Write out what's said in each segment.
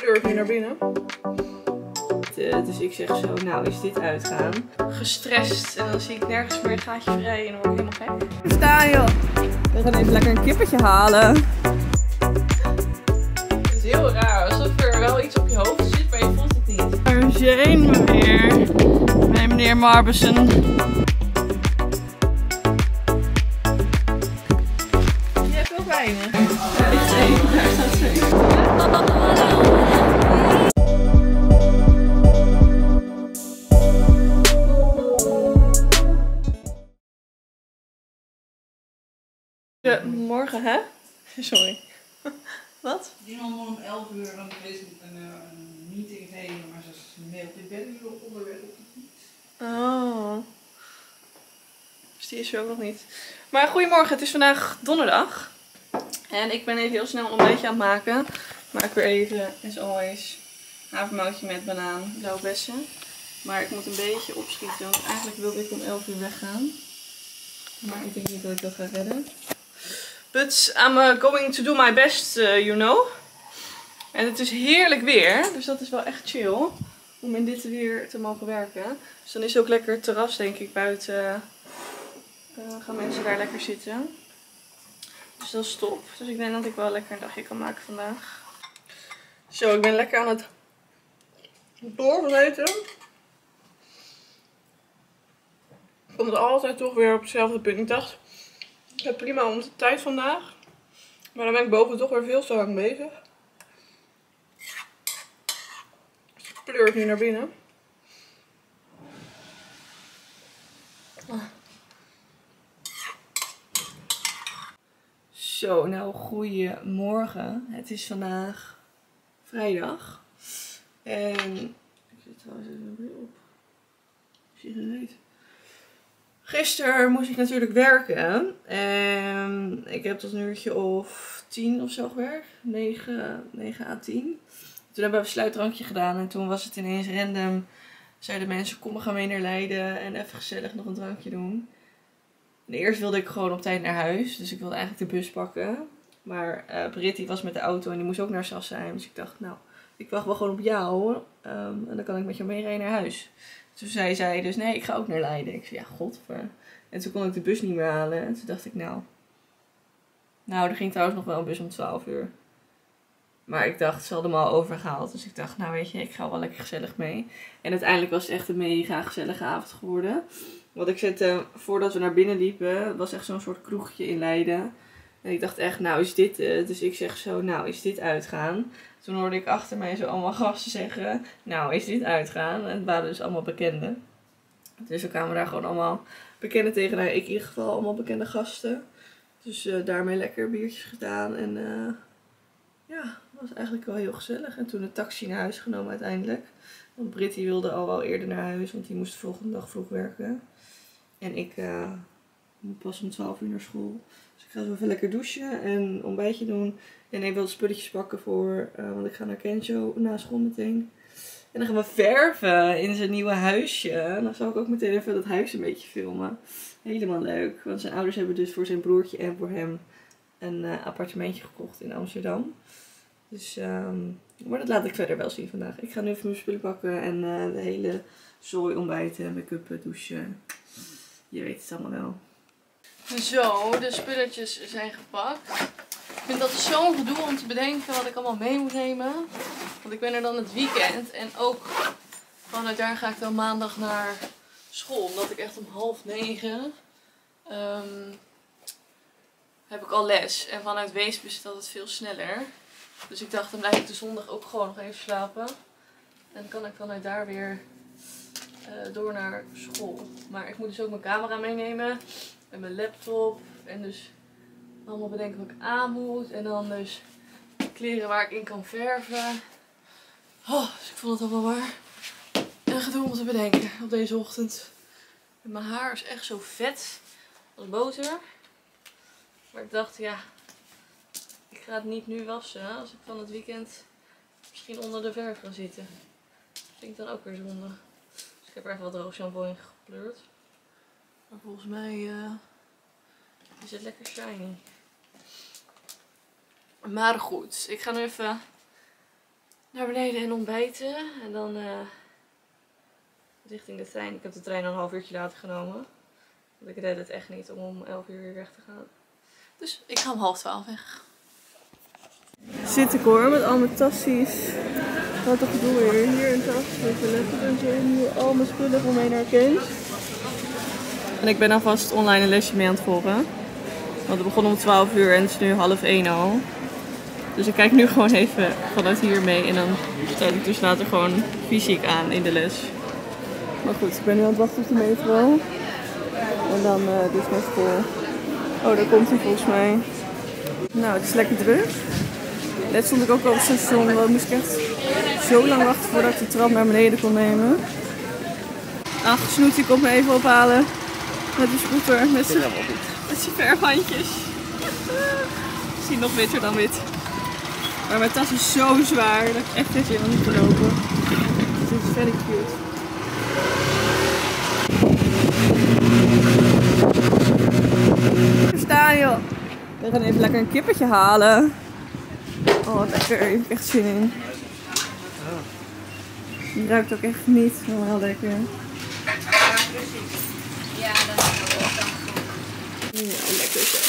Pleur nu naar binnen. Dus ik zeg zo, nou is dit uitgaan. Gestrest en dan zie ik nergens meer een gaatje vrij en dan word ik helemaal gek. Staan joh! We gaan even lekker een kippetje halen. Het is heel raar, alsof er wel iets op je hoofd zit, maar je voelt het niet. Daar zijn we weer bij meneer Marbussen. Je hebt wel weinig. Daar ligt één, daar staat twee. Morgen, hè? Sorry. Wat? Die man om 11 uur dan een meeting heen, maar ze mailt. Ik ben nu nog onderweg op de fiets. Oh. Dus die is er ook nog niet. Maar goedemorgen, het is vandaag donderdag. En ik ben even heel snel een ontbijtje aan het maken. Maak weer even, as always, havermoutje met banaan, blauwe bessen. Maar ik moet een beetje opschieten, want eigenlijk wilde ik om 11 uur weggaan. Maar ik denk niet dat ik dat ga redden. But I'm going to do my best, you know. En het is heerlijk weer, dus dat is wel echt chill om in dit weer te mogen werken. Dus dan is het ook lekker het terras, denk ik, buiten. Gaan mensen daar lekker zitten. Dus dat is top. Dus ik denk dat ik wel lekker een dagje kan maken vandaag. Zo, ik ben lekker aan het doorgezeten. Ik kom het altijd toch weer op hetzelfde punt. Ik dacht, ik heb prima om de tijd vandaag. Maar dan ben ik boven toch weer veel te lang bezig. Dus ik pleur nu naar binnen. Zo, nou goeiemorgen. Het is vandaag vrijdag. En ik zet trouwens even weer op. Sigaret. Gisteren moest ik natuurlijk werken. En ik heb tot een uurtje of 10 of zo gewerkt. 9 à 10. Toen hebben we een sluitdrankje gedaan. En toen was het ineens random. Zeiden mensen, kom we gaan mee naar Leiden. En even gezellig nog een drankje doen. En eerst wilde ik gewoon op tijd naar huis. Dus ik wilde eigenlijk de bus pakken. Maar Britt die was met de auto en die moest ook naar Sassheim. Dus ik dacht, nou, ik wacht wel gewoon op jou. En dan kan ik met jou meerijden naar huis. Toen zei zij dus, nee, ik ga ook naar Leiden. Ik zei, ja, godver. En toen kon ik de bus niet meer halen. En toen dacht ik, nou, er ging trouwens nog wel een bus om 12 uur. Maar ik dacht, ze hadden me al overgehaald. Dus ik dacht, nou weet je, ik ga wel lekker gezellig mee. En uiteindelijk was het echt een mega gezellige avond geworden. Want ik zette, voordat we naar binnen liepen, het was echt zo'n soort kroegje in Leiden. En ik dacht echt, nou is dit het? Dus ik zeg zo, nou is dit uitgaan? Toen hoorde ik achter mij zo allemaal gasten zeggen, nou is dit uitgaan? En het waren dus allemaal bekenden. Dus we kwamen daar gewoon allemaal bekenden tegen. Nou, ik in ieder geval allemaal bekende gasten. Dus daarmee lekker biertjes gedaan. En ja, het was eigenlijk wel heel gezellig. En toen de taxi naar huis genomen uiteindelijk. Want Britt die wilde al wel eerder naar huis, want die moest de volgende dag vroeg werken. En ik moet pas om 12 uur naar school. Dus ik ga zo even lekker douchen en een ontbijtje doen. En ik wil de spulletjes pakken voor, want ik ga naar Kenzo na school meteen. En dan gaan we verven in zijn nieuwe huisje. En dan zal ik ook meteen even dat huis een beetje filmen. Helemaal leuk. Want zijn ouders hebben dus voor zijn broertje en voor hem een appartementje gekocht in Amsterdam. Dus, maar dat laat ik verder wel zien vandaag. Ik ga nu even mijn spullen pakken en de hele zooi ontbijten, make-up, douchen. Je weet het allemaal wel. Zo, de spulletjes zijn gepakt. Ik vind dat zo'n gedoe om te bedenken wat ik allemaal mee moet nemen. Want ik ben er dan het weekend en ook vanuit daar ga ik dan maandag naar school. Omdat ik echt om 8:30 heb ik al les. En vanuit Weesp is het altijd veel sneller. Dus ik dacht, dan blijf ik de zondag ook gewoon nog even slapen. En dan kan ik vanuit daar weer door naar school. Maar ik moet dus ook mijn camera meenemen. En mijn laptop. En dus allemaal bedenken wat ik aan moet. En dan dus kleren waar ik in kan verven. Oh, dus ik vond het allemaal maar een gedoe om te bedenken op deze ochtend. En mijn haar is echt zo vet als boter. Maar ik dacht, ja, ik ga het niet nu wassen als ik van het weekend misschien onder de verf ga zitten. Dat vind ik dan ook weer zonde. Dus ik heb er even wat droog shampoo in gepleurd. Maar volgens mij is het lekker shiny. Maar goed, ik ga nu even naar beneden en ontbijten. En dan richting de trein. Ik heb de trein al een half uurtje later genomen. Want ik red het echt niet om 11 uur weer weg te gaan. Dus ik ga om 11:30 weg. Zit ik hoor, met al mijn tassies. Wat toch bedoel je? Hier een tas, even lekker en zo. Hier al mijn spullen voor mee naar Kees. En ik ben alvast online een lesje mee aan het volgen. Want het begon om 12 uur en het is nu 12:30 al. Dus ik kijk nu gewoon even vanuit hier mee en dan sluit ik dus later gewoon fysiek aan in de les. Maar goed, ik ben nu aan het wachten op de metro. En dan dus naar school. Oh, daar komt hij volgens mij. Nou, het is lekker druk. Net stond ik ook al op het station. Dan moest ik echt zo lang wachten voordat ik de trap naar beneden kon nemen. Ach, Snoetie komt me even ophalen. Met de scooter. Met zijn verfhandjes. Misschien nog witter dan wit. Maar mijn tas is zo zwaar dat ik echt geen zin heb om te lopen. Dus dit is very cute. Hier staan joh. We gaan even lekker een kippetje halen. Oh lekker, hier heb ik echt zin in. Die ruikt ook echt niet normaal lekker. Ja, dat is wel. Ja, lekker zo.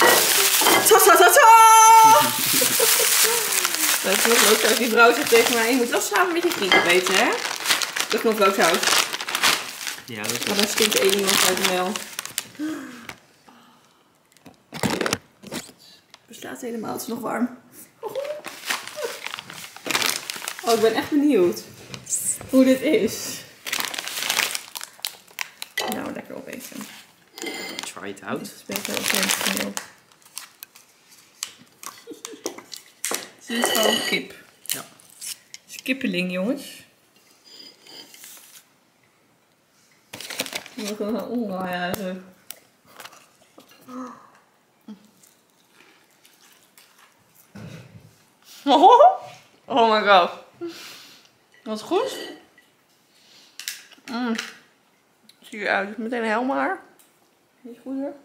Dat is knoflooksaus. Die vrouw zegt tegen mij, je moet wel samen met je vrienden weten, hè? De knoflooksaus. Ja, dat is Maar dan stinkt één iemand uit de mel. Het bestaat helemaal, het is nog warm. Oh, ik ben echt benieuwd hoe dit is. Nou, lekker opeten. try it out. Dit is beter dan dit is gewoon kip. Ja. Het is kippeling, jongens. Ik moet gewoon omdraaien. Oh my god. Wat goed. Zie je uit. Meteen helemaal haar. Niet goed hoor.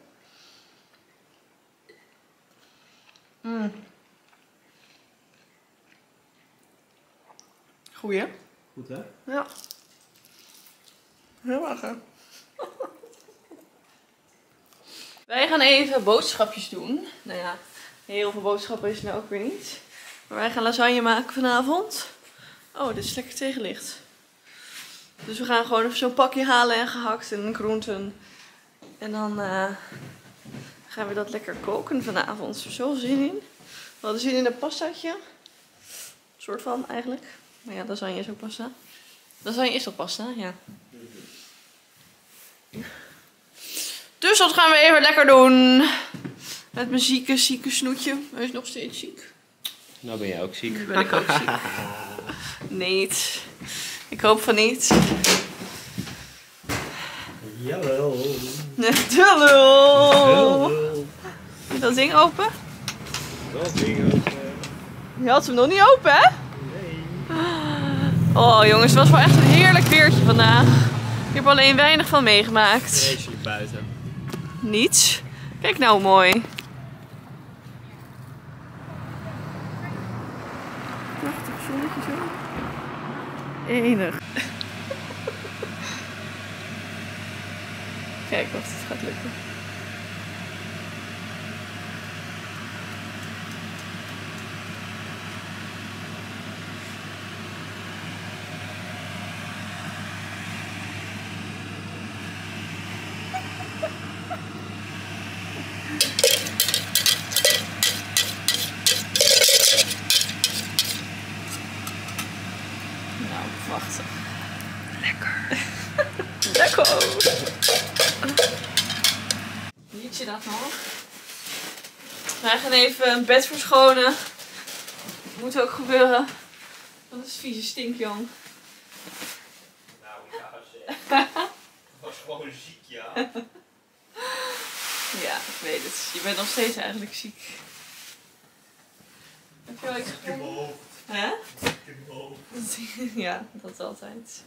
Goeie. Goed hè? Ja. Heel lekker. Wij gaan even boodschapjes doen. Nou ja, heel veel boodschappen is nou ook weer niet. Maar wij gaan lasagne maken vanavond. Oh, dit is lekker tegenlicht. Dus we gaan gewoon even zo'n pakje halen en gehakt en groenten. En dan gaan we dat lekker koken vanavond. Er is zoveel zin in. We hadden zin in een pastaatje. Soort van eigenlijk. Maar ja, lasagne is ook pasta. Lasagne is toch pasta? Ja. Dus dat gaan we even lekker doen. Met mijn zieke snoetje. Hij is nog steeds ziek. Nou ben jij ook ziek. Nu ben ik ook ziek. Niet. Ik hoop van niet. Jawel. Hallo. Is dat ding open? Dat ding open. Je had hem nog niet open, hè? Nee. Oh jongens, het was wel echt een heerlijk weertje vandaag. Ik heb alleen weinig van meegemaakt. Vreselijk buiten. Niets. Kijk nou mooi. Prachtig zonnetje zo. Enig. Kijk of het gaat lukken. Nou, prachtig. Lekker. Lekker. Ziet je dat nog? Wij gaan even een bed verschonen. Moet ook gebeuren. Dat is vieze stinkjong. Nou ja, zeg. Was gewoon ziek, ja. Ja, ik weet het. Je bent nog steeds eigenlijk ziek. Heb je wel iets gevonden? Hè? Ja, dat is altijd.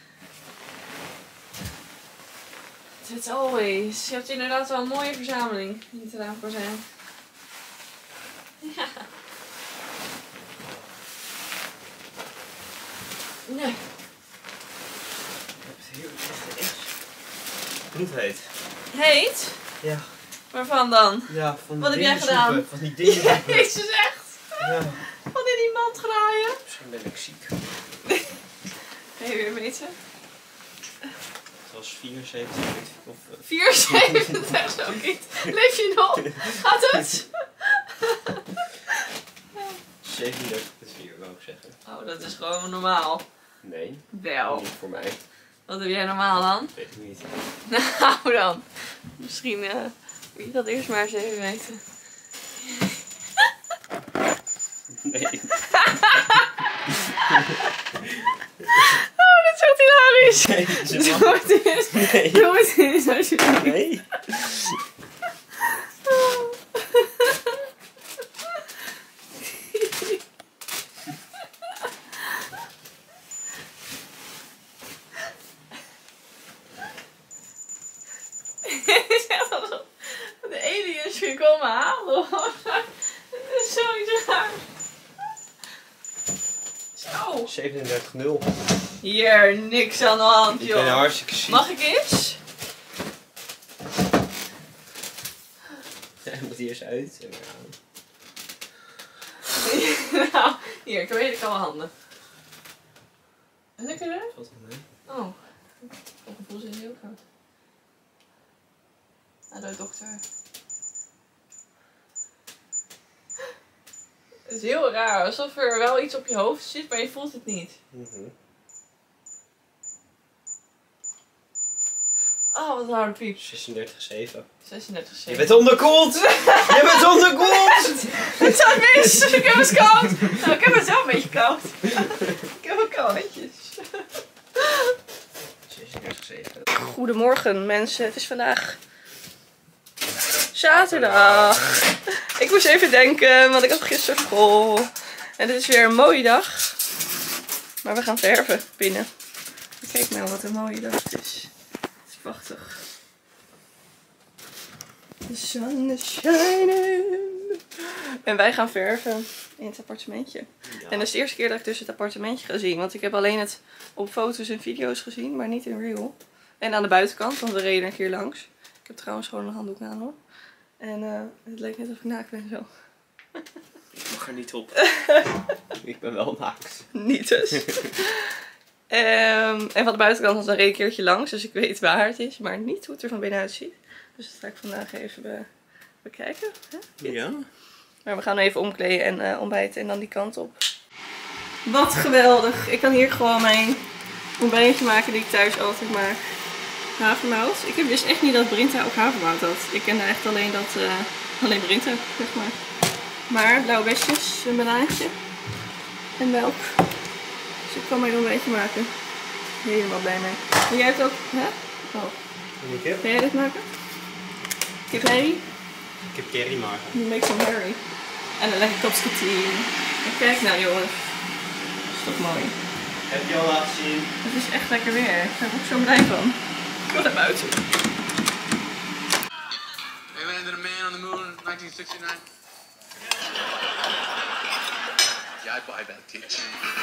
It's always. Je hebt inderdaad wel een mooie verzameling die te raam voor zijn. Ja. Nee. Het is heel echt. Bloedheet. Heet? Ja. Waarvan dan? Ja, van Wat heb jij gedaan? Van die dingen. Jezus, echt? Ja. Wat in die mand graaien? Misschien ben ik ziek. Ga je weer meten? Het was 74 of 74, zo niet. Leef je nog? Gaat het? 37,4 wou ik zeggen. Oh, dat is gewoon normaal. Nee, Wel. niet voor mij. Wat heb jij normaal dan? Weet ik niet. Nou dan. Misschien moet je dat eerst maar eens even weten. Nee. Oh, dat is echt hilarisch. Nee, ze Doe mag. het eens. Nee. Doe het eens alsjeblieft. Nee. Het is echt alsof de aliens weer komen halen. Het is zoiets raar. Zo. 37,0. Hier, niks aan de hand, Ik ben joh. hartstikke ziek. Mag ik eens? Hij moet hier eens uit. En weer aan. Nou, hier, ik weet ik al mijn handen. Lekker hè? Valt wel mee. Oh. Op een voel is heel koud. Hallo dokter. Het is heel raar, alsof er wel iets op je hoofd zit, maar je voelt het niet. Oh, wat een harde piep. 36,7. 36, Je bent onderkoeld! Je bent onderkoeld! Het staat mis! Ik heb het koud! Nou, ik heb het zelf een beetje koud. Ik heb ook koudjes. 36,7. Goedemorgen mensen, het is vandaag zaterdag. Ik moest even denken, want ik had gisteren school. En het is weer een mooie dag. Maar we gaan verven binnen. Kijk nou wat een mooie dag het is. Het is prachtig. The sun is shining. En wij gaan verven in het appartementje. Ja. En dat is de eerste keer dat ik dus het appartementje ga zien. Want ik heb alleen het op foto's en video's gezien, maar niet in real. En aan de buitenkant, want we reden een keer langs. Ik heb trouwens gewoon een handdoek aan hoor. En het leek net of ik naakt ben zo. Ik mag er niet op. Ik ben wel naakt. Niet dus. En van de buitenkant, want dan reed ik een keertje langs. Dus ik weet waar het is, maar niet hoe het er van binnenuit ziet. Dus dat ga ik vandaag even bekijken. Hè? Ja? Maar we gaan nu even omkleden en ontbijten en dan die kant op. Wat geweldig. Ik kan hier gewoon mijn ontbijtje maken die ik thuis altijd maak. Havermout. Ik wist echt niet dat Brinta ook havermout had. Ik kende echt alleen alleen Brinta, zeg maar. Maar blauwe besjes, een banaantje en melk. Dus ik kan mijn ontbijtje maken. Helemaal blij mee. En jij hebt ook, hè? Oh. En ik heb? Ga jij dit maken? Kip Harry? Ik heb curry maken. You make some Harry. En een lekker kopje thee. En kijk nou jongens. Dat is toch mooi. Heb je al laten zien? Het is echt lekker weer. Daar ben ik ook zo blij van. Ik wil naar buiten. They landed a man on the moon in 1969. Yeah, I'd buy that teach.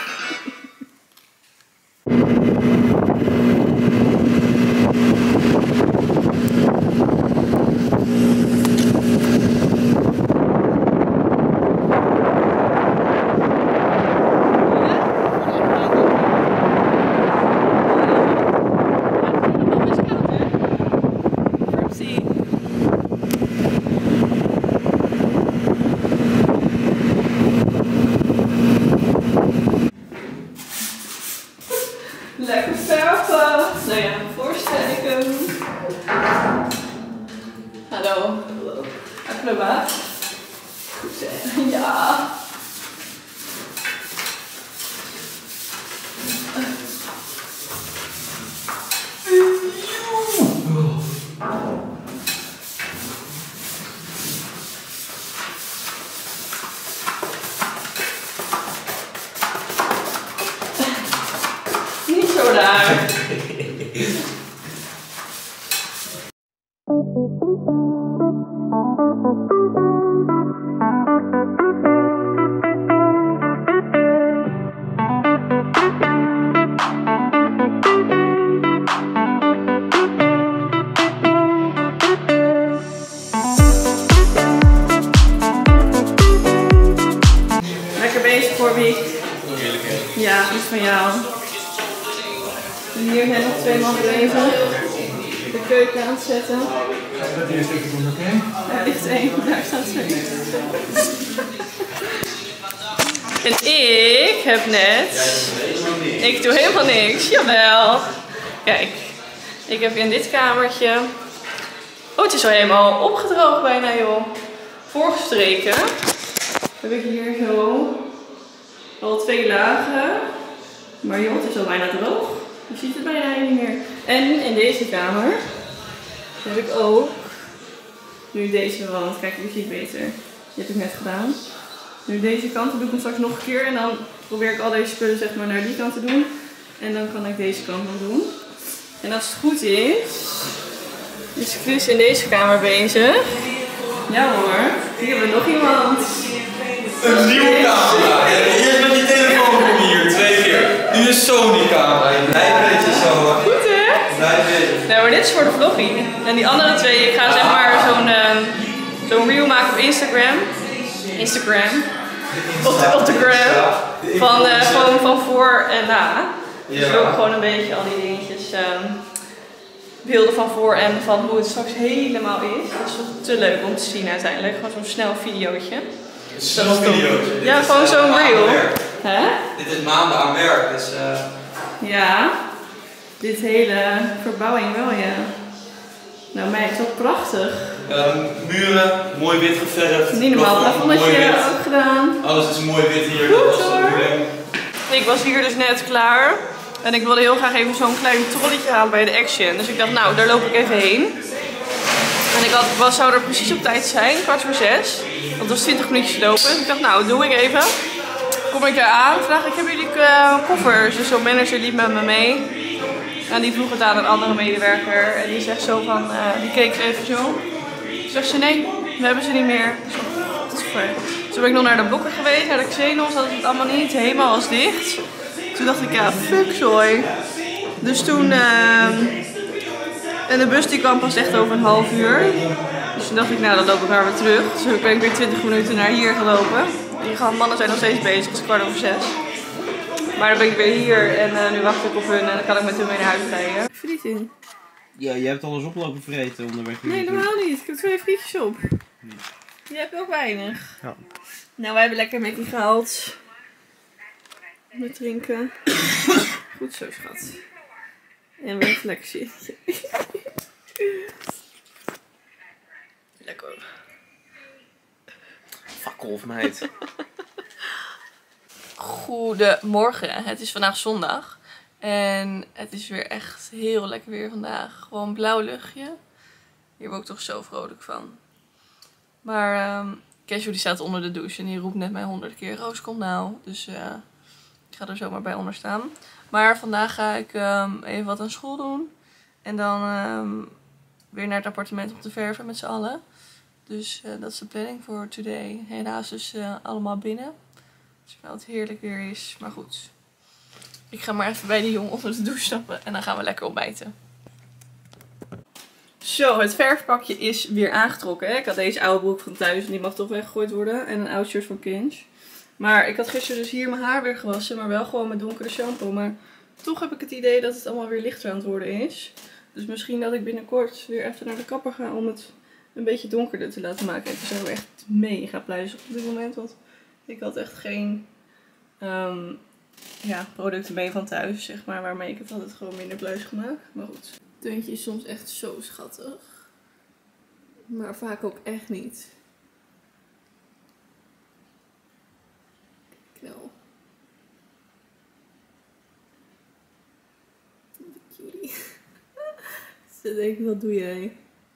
Lekker verven. Nou ja, voorstellen. Hallo. Hallo. Acrobaat. Goed zeg. Ja. Niet zo raar. Ja, goed van jou. En hier zijn nog 2 man bezig. De keuken aan het zetten. Dat eerst even doen, oké? Daar ligt 1, daar staat 2. En ik heb net... Ik doe helemaal niks, jawel. Kijk, ik heb in dit kamertje... Oh, het is al helemaal opgedroogd bijna, joh. Voorgestreken. Heb ik hier zo al 2 lagen. Maar joh, het is al bijna droog. Je ziet het bijna niet meer. En in deze kamer heb ik ook nu deze wand. Kijk, je ziet beter. Die heb ik net gedaan. Nu deze kant doe ik hem straks nog een keer. En dan probeer ik al deze spullen zeg maar naar die kant te doen. En dan kan ik deze kant nog doen. En als het goed is Chris in deze kamer bezig. Ja hoor, hier hebben we nog iemand. Een nieuwe camera. Eerst met die telefoon hier, 2 keer. Nu een Sony camera. Blijf een beetje zo. Goed hè? Blijf bezig. Nou, maar dit is voor de vloggie. En die andere 2, ik ga zeg maar zo'n reel maken op Instagram. Op de gram. Van voor en na. Dus ook gewoon een beetje al die dingetjes. Beelden van voor en van hoe het straks helemaal is. Dat is toch te leuk om te zien uiteindelijk. Gewoon zo'n snel videootje. Zo'n videootje. Ja, gewoon zo'n reel. Hè? Dit is maanden aan werk, dus... Ja. Dit hele verbouwing wel, ja. Nou meid, toch prachtig. Muren, mooi wit geverfd. Niet normaal, plafondje ook gedaan. Alles is mooi wit hier. Goed, dat was het hoor. probleem. Ik was hier dus net klaar. En ik wilde heel graag even zo'n klein trolletje halen bij de Action. Dus ik dacht, nou, daar loop ik even heen. En ik zou er precies op tijd zijn, 5:15. Want het was 20 minuutjes lopen. Dus ik dacht, nou, doe ik even. Kom ik daar aan, vraag ik, hebben jullie koffers? Dus zo'n manager liep met me mee. En die vroeg het aan een andere medewerker. En die zegt zo van, die keek even zo. Toen zegt ze, nee, we hebben ze niet meer. Toen ben ik nog naar de blokker geweest, naar de Xenos, dat het allemaal niet. Helemaal was dicht. Toen dacht ik, ja, fuck zooi. Dus toen... en de bus die kwam pas echt over een half uur. Dus toen dacht ik, nou dan loop ik maar weer terug. Dus toen ben ik weer 20 minuten naar hier gelopen. Die mannen zijn nog steeds bezig, het is 5:15. Maar dan ben ik weer hier en nu wacht ik op hun en dan kan ik met hun mee naar huis rijden. Friet in. Ja, je hebt alles oplopen vreten onderweg. Nee, normaal niet. Ik heb 2 frietjes op. Je hebt ook weinig. Ja. Nou, wij hebben lekker Mackie gehaald. Met drinken. Goed zo, schat. En weer een flexie. Lekker. Fuck off, meid. Goedemorgen. Het is vandaag zondag. En het is weer echt heel lekker weer vandaag. Gewoon blauw luchtje. Hier word ik toch zo vrolijk van. Maar Cashew die staat onder de douche en die roept net mij 100 keer. Roos, kom nou. Dus ik ga er zomaar bij onder staan. Maar vandaag ga ik even wat aan school doen. En dan weer naar het appartement om te verven met z'n allen. Dus dat is de planning voor today. Helaas dus allemaal binnen. Terwijl het heerlijk weer is. Maar goed. Ik ga maar even bij die jongen onder de douche stappen. En dan gaan we lekker ontbijten. Zo, het verfpakje is weer aangetrokken. Hè? Ik had deze oude broek van thuis en die mag toch weggegooid worden. En een oud shirt van Kinch. Maar ik had gisteren dus hier mijn haar weer gewassen. Maar wel gewoon met donkere shampoo. Maar toch heb ik het idee dat het allemaal weer lichter aan het worden is. Dus misschien dat ik binnenkort weer even naar de kapper ga om het een beetje donkerder te laten maken. Ik ben echt mega pluizig op dit moment. Want ik had echt geen producten mee van thuis, zeg maar. Waarmee ik het altijd gewoon minder pluizig maak. Maar goed. Deuntje is soms echt zo schattig. Maar vaak ook echt niet. Knel. Cutie. Ze denkt, wat doe jij?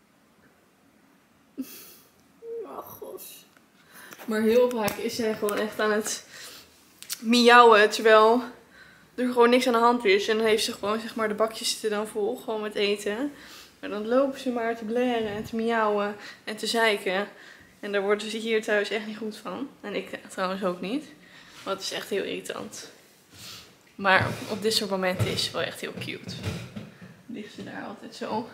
Oh gos. Maar heel vaak is zij gewoon echt aan het miauwen, terwijl er gewoon niks aan de hand is. En dan heeft ze gewoon, zeg maar, de bakjes zitten dan vol, gewoon met eten. Maar dan lopen ze maar te blaren en te miauwen en te zeiken. En daar worden ze hier thuis echt niet goed van. En ik trouwens ook niet. Want het is echt heel irritant. Maar op dit soort momenten is ze wel echt heel cute. Ligt ze daar altijd zo.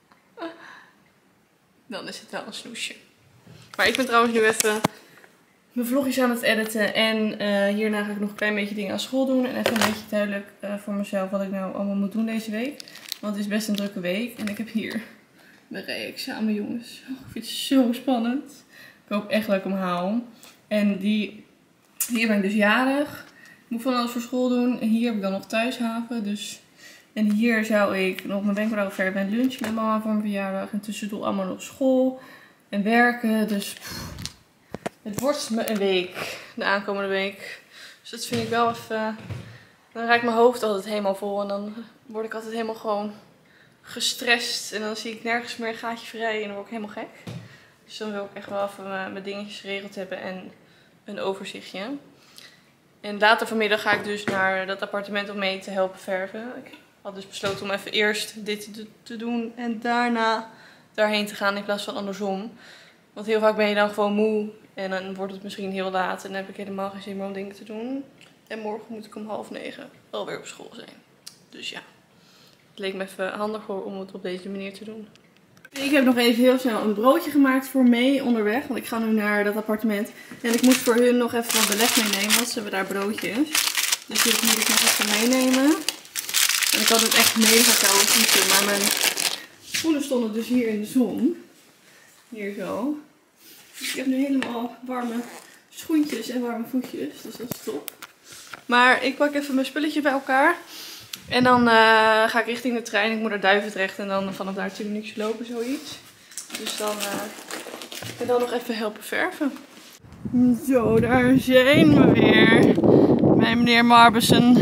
Dan is het wel een snoesje. Maar ik ben trouwens nu even mijn vlogjes aan het editen. En hierna ga ik nog een klein beetje dingen aan school doen. En even een beetje duidelijk voor mezelf wat ik nou allemaal moet doen deze week. Want het is best een drukke week. En ik heb hier mijn re-examen, jongens. Oh, ik vind het zo spannend. Ik hoop echt dat ik hem haal. En hier ben ik dus jarig. Ik moet van alles voor school doen. En hier heb ik dan nog thuishaven. Dus... En hier zou ik nog mijn wenkbrauwen verven en lunch met mama voor mijn verjaardag. En tussendoor allemaal nog school en werken. Dus het wordt me een week, de aankomende week. Dus dat vind ik wel even... Dan raakt mijn hoofd altijd helemaal vol. En dan word ik altijd helemaal gewoon gestrest. En dan zie ik nergens meer een gaatje vrij en dan word ik helemaal gek. Dus dan wil ik echt wel even mijn dingetjes geregeld hebben en een overzichtje. En later vanmiddag ga ik dus naar dat appartement om mee te helpen verven. Ik had dus besloten om even eerst dit te doen en daarna daarheen te gaan in plaats van andersom. Want heel vaak ben je dan gewoon moe en dan wordt het misschien heel laat en dan heb ik helemaal geen zin meer om dingen te doen. En morgen moet ik om 8:30 alweer op school zijn. Dus ja, het leek me even handiger om het op deze manier te doen. Ik heb nog even heel snel een broodje gemaakt voor mee onderweg. Want ik ga nu naar dat appartement. En ik moest voor hun nog even wat beleg meenemen. Want ze hebben daar broodjes. Dus dit moet ik nog even meenemen. En ik had het echt mega koude voeten. Maar mijn schoenen stonden dus hier in de zon. Hier zo. Dus ik heb nu helemaal warme schoentjes en warme voetjes. Dus dat is top. Maar ik pak even mijn spulletjes bij elkaar. En dan ga ik richting de trein. Ik moet naar Duivendrecht en dan vanaf daar 10 minuutjes lopen, zoiets. Dus dan en dan nog even helpen verven. Zo, daar zijn we weer. Bij meneer Marbussen.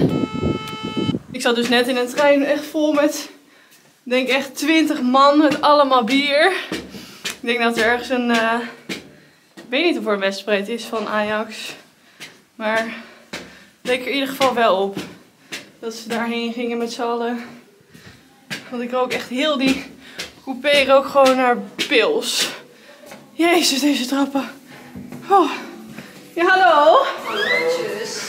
Ik zat dus net in een trein echt vol met, ik denk echt 20 man met allemaal bier. Ik denk dat er ergens een, ik weet niet of er een wedstrijd is van Ajax. Maar het leek er in ieder geval wel op. Dat ze daarheen gingen met z'n allen. Want ik rook echt heel die coupé rook gewoon naar pils. Jezus, deze trappen. Oh. Ja, hallo. Hallootjes.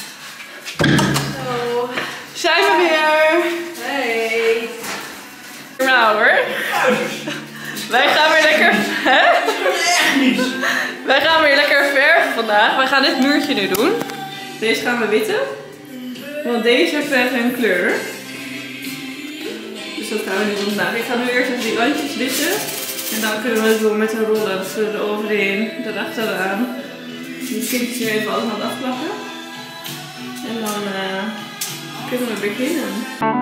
Zo. Zijn we weer. Hey. Nou hoor. Wij gaan weer lekker... Hè? Wij gaan weer lekker verven vandaag. Wij gaan dit muurtje nu doen. Deze gaan we witten. Want deze heeft geen kleur. Dus dat gaan we nu doen vandaag. Ik ga nu eerst even die randjes witten. En dan kunnen we het doen met een rollen. Dus we er overheen, erachteraan. Die kindjes nu even allemaal afplakken. En dan kunnen we beginnen.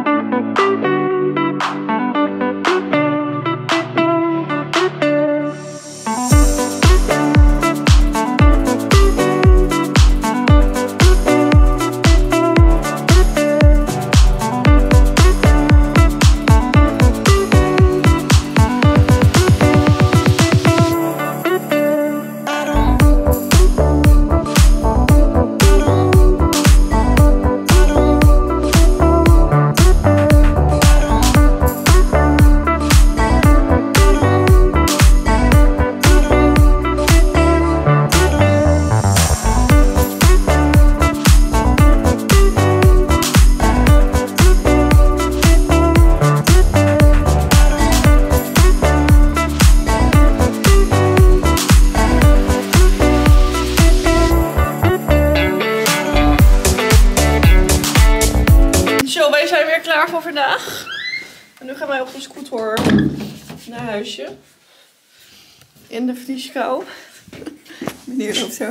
Voor vandaag. En nu gaan wij op de scooter naar huisje. In de vrieskou. Meneer loopt zo.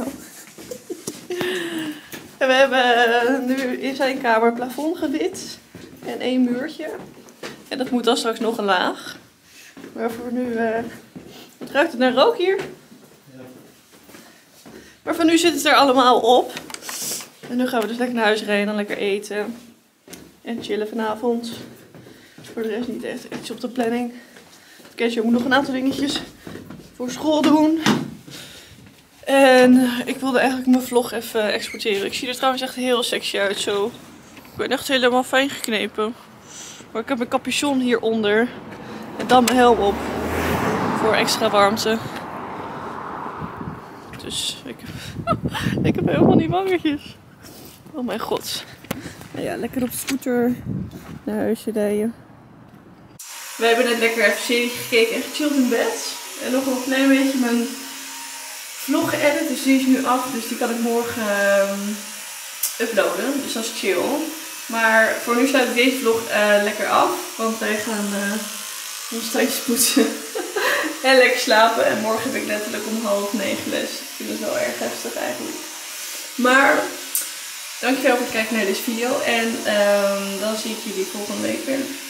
En we hebben nu in zijn kamer het plafond gewit. En 1 muurtje. En dat moet dan straks nog een laag. Maar voor nu... wat ruikt het naar rook hier? Ja. Maar voor nu zit het er allemaal op. En nu gaan we dus lekker naar huis rijden en lekker eten. En chillen vanavond. Voor de rest niet echt iets op de planning. Ketje moet nog een aantal dingetjes voor school doen. En ik wilde eigenlijk mijn vlog even exporteren. Ik zie er trouwens echt heel sexy uit zo. Ik ben echt helemaal fijn geknepen. Maar ik heb een capuchon hieronder. En dan mijn helm op. Voor extra warmte. Dus ik heb helemaal niet wangetjes. Oh mijn god. Nou ja, lekker op de scooter naar huisje rijden. We hebben net lekker even serie gekeken en gechilled in bed. En nog een klein beetje mijn vlog geëdit, dus die is nu af. Dus die kan ik morgen uploaden. Dus dat is chill. Maar voor nu sluit ik deze vlog lekker af. Want wij gaan ons tandjes poetsen. En lekker slapen. En morgen heb ik letterlijk om 8:30 les. Ik vind het wel erg heftig eigenlijk. Maar dankjewel voor het kijken naar deze video. En dan zie ik jullie volgende week weer.